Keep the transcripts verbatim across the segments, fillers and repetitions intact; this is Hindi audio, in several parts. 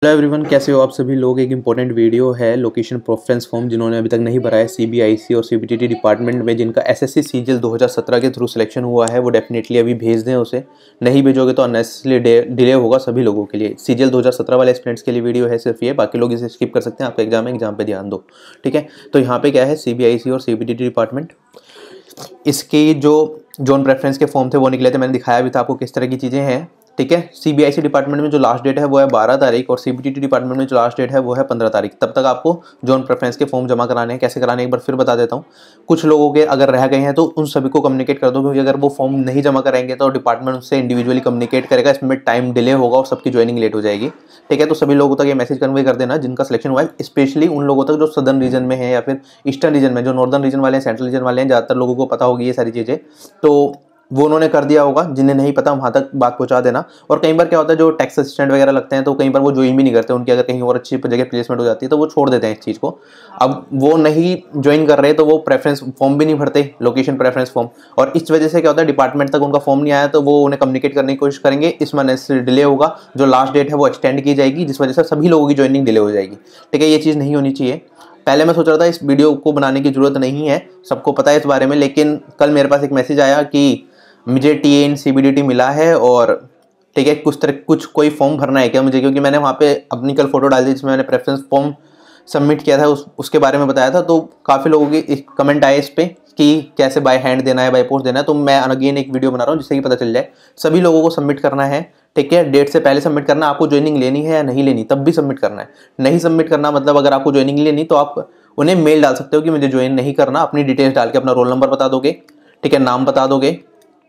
हेलो एवरीवन, कैसे हो आप सभी लोग। एक इंपॉर्टेंट वीडियो है लोकेशन प्रेफरेंस फॉर्म जिन्होंने अभी तक नहीं भरा है सीबीआईसी और सीबीटीटी डिपार्टमेंट में, जिनका एसएससी सीजीएल दो हज़ार सत्रह के थ्रू सिलेक्शन हुआ है, वो डेफिनेटली अभी भेज दें उसे। नहीं भेजोगे तो अननेसेसरी डिले होगा सभी लोगों के लिए। सीजीएल दो हज़ार सत्रह वाले स्टूडेंट्स के लिए वीडियो है सिर्फ ये, बाकी लोग इसे स्किप कर सकते हैं। आपका एग्जाम है, एग्जाम पर ध्यान दो, ठीक है। तो यहाँ पे क्या है, सीबीआईसी और सीबीटीटी डिपार्टमेंट, इसकी जो जोन प्रेफरेंस के फॉर्म थे वो निकले थे। मैंने दिखाया भी था आपको किस तरह की चीज़ें हैं, ठीक है। सीबीआईसी डिपार्टमेंट में जो लास्ट डेट है वो है बारह तारीख और सीबीटीटी डिपार्टमेंट में जो लास्ट डेट है वो है पंद्रह तारीख। तब तक आपको जोन प्रेफरेंस के फॉर्म जमा कराने हैं। कैसे कराने हैं एक बार फिर बता देता हूँ। कुछ लोगों के अगर रह गए हैं तो उन सभी को कम्युनिकेट कर दो, क्योंकि अगर वो फॉर्म नहीं जमा कराएंगे तो डिपार्टमेंट उससे इंडिविजुअली कम्युनिकेट करेगा, इसमें टाइम डिले होगा और सबकी ज्वाइनिंग लेट हो जाएगी, ठीक है। तो सभी लोगों तक ये मैसेज कन्वे कर देना जिनका सिलेक्शन हुआ है, स्पेशली उन लोगों तक जो सदर्न रीजन में है या फिर ईस्टर्न रीजन में। जो नॉर्दर्न रीजन वाले हैं, सेंट्रल रीजन वाले हैं, ज़्यादातर लोगों को पता होगी ये सारी चीज़ें, तो वो उन्होंने कर दिया होगा। जिन्हें नहीं पता वहाँ तक बात पहुँचा देना। और कई बार क्या होता है, जो टैक्स असिस्टेंट वगैरह लगते हैं तो कई बार वो ज्वाइन भी नहीं करते, उनकी अगर कहीं और अच्छी जगह प्लेसमेंट हो जाती है तो वो छोड़ देते हैं इस चीज़ को। अब वो नहीं ज्वाइन कर रहे तो वो प्रेफरेंस फॉर्म भी नहीं भरते, लोकेशन प्रेफरेंस फॉर्म, और इस वजह से क्या होता है, डिपार्टमेंट तक उनका फॉर्म नहीं आया तो वो उन्हें कम्युनिकेट करने की कोशिश करेंगे। इसमें नेसेसरी डिले होगा, जो लास्ट डेट है वो एक्सटेंड की जाएगी, जिस वजह से सभी लोगों की ज्वाइनिंग डिले हो जाएगी, ठीक है। ये चीज़ नहीं होनी चाहिए। पहले मैं सोच रहा था इस वीडियो को बनाने की जरूरत नहीं है, सबको पता है इस बारे में, लेकिन कल मेरे पास एक मैसेज आया कि मुझे टीए इन सीबीडीटी मिला है और ठीक है, कुछ तरह कुछ कोई फॉर्म भरना है क्या मुझे, क्योंकि मैंने वहाँ पे अपनी कल फोटो डाल दी जिसमें मैंने प्रेफरेंस फॉर्म सबमिट किया था, उस उसके बारे में बताया था। तो काफ़ी लोगों की कमेंट आए इस पर कि कैसे बाय हैंड देना है, बाय पोस्ट देना है। तो मैं अगेन एक वीडियो बना रहा हूँ जिससे कि पता चल जाए। सभी लोगों को सबमिट करना है, ठीक है। डेट से पहले सबमिट करना। आपको ज्वाइनिंग लेनी है या नहीं लेनी तब भी सबमिट करना है। नहीं सबमिट करना मतलब अगर आपको ज्वाइनिंग लेनी तो आप उन्हें मेल डाल सकते हो कि मुझे ज्वाइन नहीं करना। अपनी डिटेल्स डाल के अपना रोल नंबर बता दोगे, ठीक है, नाम बता दोगे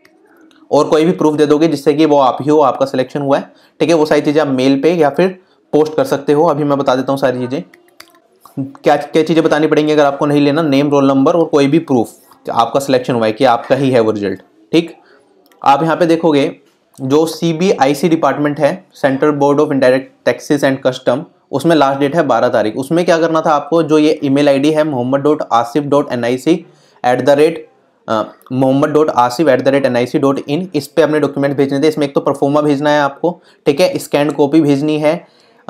और कोई भी प्रूफ दे दोगे जिससे कि वो आप ही हो, आपका सिलेक्शन हुआ है, ठीक है। वो सारी चीज़ें आप मेल पे या फिर पोस्ट कर सकते हो। अभी मैं बता देता हूँ सारी चीज़ें, क्या क्या चीज़ें बतानी पड़ेंगी अगर आपको नहीं लेना। नेम, रोल नंबर और कोई भी प्रूफ आपका सिलेक्शन हुआ है कि आपका ही है वो रिजल्ट, ठीक। आप यहाँ पे देखोगे जो सीबीआईसी डिपार्टमेंट है, central board of indirect taxes and custom, उसमें लास्ट डेट है बारह तारीख। उसमें क्या करना था आपको, जो ये ईमेल आईडी है Mohammad dot Asif dot N I C at the rate Mohammad dot Asif at the rate N I C dot in, इस पे अपने डॉक्यूमेंट भेजने थे। इसमें एक तो परफॉर्मा भेजना है आपको, ठीक है, स्कैन कॉपी भेजनी है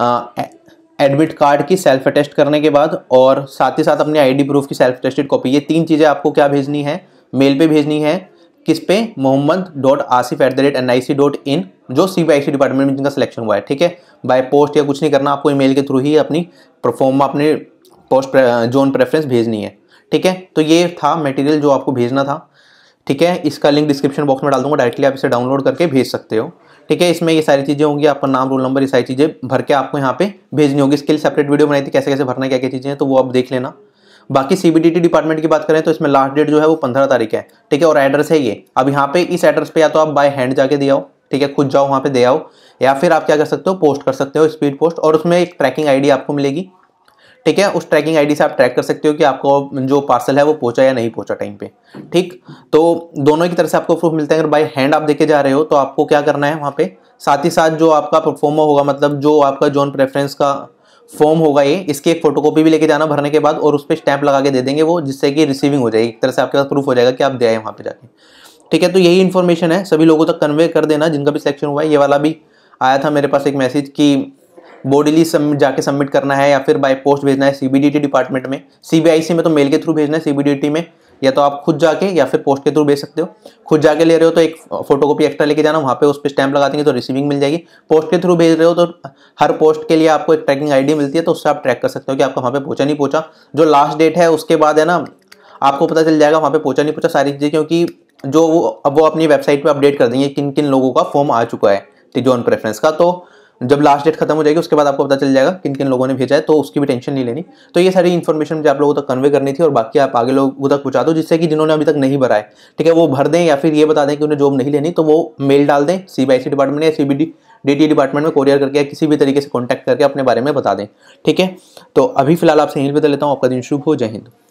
एडमिट कार्ड की सेल्फ अटेस्ट करने के बाद, और साथ ही साथ अपनी आईडी प्रूफ की सेल्फ अटेस्टेड कॉपी। ये तीन चीज़ें आपको क्या भेजनी है, मेल पे भेजनी है। किस पे, Mohammad dot Asif at the rate N I C dot in, जो सीबीआईसी डिपार्टमेंट में जिनका सिलेक्शन हुआ है, ठीक है। बाय पोस्ट या कुछ नहीं करना, आपको ईमेल के थ्रू ही अपनी परफॉर्मा, अपनी पोस्ट जोन प्रेफरेंस भेजनी है, ठीक है। तो ये था मटेरियल जो आपको भेजना था, ठीक है। इसका लिंक डिस्क्रिप्शन बॉक्स में डाल दूंगा, डायरेक्टली आप इसे डाउनलोड करके भेज सकते हो, ठीक है। इसमें ये सारी चीज़ें होंगी, आपका नाम, रोल नंबर, ये सारी चीज़ें भर के आपको यहाँ पे भेजनी होगी। इसके लिए सेपरेट वीडियो बनाई थी, कैसे कैसे भरना, क्या क्या चीज़ें हैं, तो वो आप देख लेना। बाकी सीबीटीटी डिपार्टमेंट की बात करें तो इसमें लास्ट डेट जो है वो पंद्रह तारीख है, ठीक है। और एड्रेस है ये। अब यहाँ पे इस एड्रेस पे या तो आप बाय हैंड जाके दे आओ, ठीक है, खुद जाओ वहाँ पे दे आओ, या फिर आप क्या कर सकते हो, पोस्ट कर सकते हो, स्पीड पोस्ट, और उसमें एक ट्रैकिंग आईडी आपको मिलेगी, ठीक है। उस ट्रैकिंग आईडी से आप ट्रैक कर सकते हो कि आपको जो पार्सल है वो पहुंचा या नहीं पहुंचा टाइम पे, ठीक। तो दोनों की तरफ से आपको प्रूफ मिलता है। अगर बाय हैंड आप देके जा रहे हो तो आपको क्या करना है, वहाँ पे साथ ही साथ जो आपका परफॉर्मा होगा, मतलब जो आपका जोन प्रेफरेंस का फॉर्म होगा, ये इसकी एक फोटोकॉपी भी लेके जाना भरने के बाद, और उस पर स्टैंप लगा के दे देंगे वो, जिससे कि रिसीविंग हो जाएगी। एक तरह से आपके पास प्रूफ हो जाएगा कि आप दे आए वहाँ पे जाके, ठीक है। तो यही इन्फॉर्मेशन है, सभी लोगों तक कन्वे कर देना जिनका भी सिलेक्शन हुआ है। ये वाला भी आया था मेरे पास एक मैसेज कि बॉडीली सबमिट जाके सबमिट करना है या फिर बाय पोस्ट भेजना है सीबीडीटी डिपार्टमेंट में। सीबीआईसी में तो मेल के थ्रू भेजना है, सीबीडीटी में या तो आप खुद जाके या फिर पोस्ट के थ्रू भेज सकते हो। खुद जाके ले रहे हो तो एक फोटोकॉपी एक्स्ट्रा लेके जाना, वहाँ पे उस पर स्टैंप लगा देंगे तो रिसीविंग मिल जाएगी। पोस्ट के थ्रू भेज रहे हो तो हर पोस्ट के लिए आपको एक ट्रैकिंग आईडी मिलती है, तो उससे आप ट्रैक कर सकते हो कि आपका वहाँ पे पहुँचा नहीं पहुँचा। जो लास्ट डेट है उसके बाद है ना, आपको पता चल जाएगा वहाँ पे पहुँचा नहीं पहुँचा सारी चीज़ें, क्योंकि जो वो अब वो अपनी वेबसाइट पर अपडेट कर देंगे किन किन लोगों का फॉर्म आ चुका है जोन प्रेफरेंस का। तो जब लास्ट डेट खत्म हो जाएगी उसके बाद आपको पता चल जाएगा किन किन लोगों ने भेजा है, तो उसकी भी टेंशन नहीं लेनी। तो ये सारी इन्फॉर्मेशन मुझे आप लोगों तक कन्वे करनी थी, और बाकी आप आगे लोगों तक पहुंचा दो, जिससे कि जिन्होंने अभी तक नहीं भरा है, ठीक है, वो भर दें, या फिर ये बता दें कि उन्हें जॉब नहीं लेनी तो वो मेल डाल दें सीबीआईसी डिपार्टमेंट या सीबीडीटी डिपार्टमेंट में कोरियर करके या किसी भी तरीके से कॉन्टैक्ट करके अपने बारे में बता दें, ठीक है। तो अभी फिलहाल आपसे यहीं पे लेता हूँ। आपका दिन शुभ हो, जय हिंद।